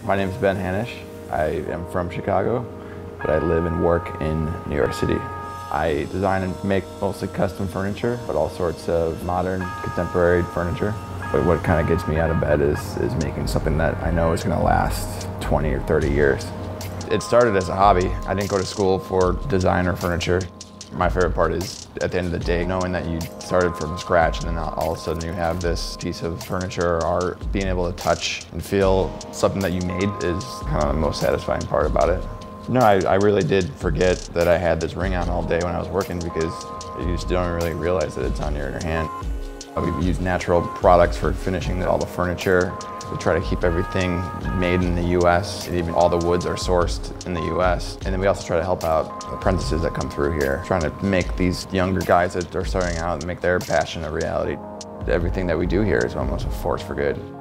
My name is Ben Hanisch. I am from Chicago, but I live and work in New York City. I design and make mostly custom furniture, but all sorts of modern, contemporary furniture. But what kind of gets me out of bed is making something that I know is going to last 20 or 30 years. It started as a hobby. I didn't go to school for design or furniture. My favorite part is, at the end of the day, knowing that you started from scratch and then all of a sudden you have this piece of furniture or art, being able to touch and feel something that you made is kind of the most satisfying part about it. No, I really did forget that I had this ring on all day when I was working because you just don't really realize that it's on your hand. We use natural products for finishing all the furniture. We try to keep everything made in the US. Even all the woods are sourced in the US. And then we also try to help out apprentices that come through here, trying to make these younger guys that are starting out and make their passion a reality. Everything that we do here is almost a force for good.